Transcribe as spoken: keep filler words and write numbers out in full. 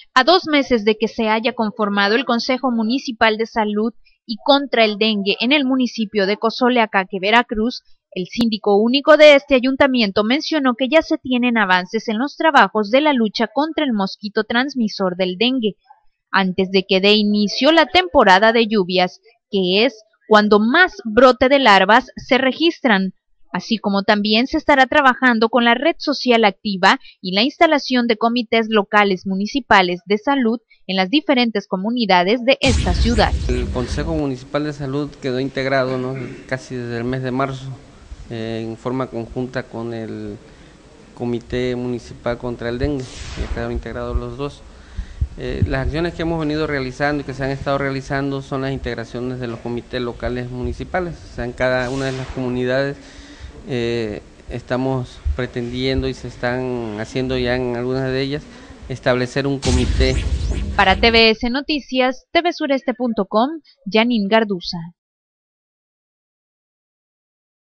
A dos meses de que se haya conformado el Consejo Municipal de Salud y contra el dengue en el municipio de Cozoleacaque, Veracruz, el síndico único de este ayuntamiento mencionó que ya se tienen avances en los trabajos de la lucha contra el mosquito transmisor del dengue, antes de que dé inicio la temporada de lluvias, que es cuando más brote de larvas se registran, así como también se estará trabajando con la red social activa y la instalación de comités locales municipales de salud en las diferentes comunidades de esta ciudad. El Consejo Municipal de Salud quedó integrado, ¿no?, casi desde el mes de marzo, eh, en forma conjunta con el Comité Municipal contra el Dengue, que quedaron integrados los dos. Eh, las acciones que hemos venido realizando y que se han estado realizando son las integraciones de los comités locales municipales. O sea, en cada una de las comunidades eh, estamos pretendiendo y se están haciendo ya en algunas de ellas establecer un comité. Para T V S Noticias, T V Sureste punto com, Janine Garduza.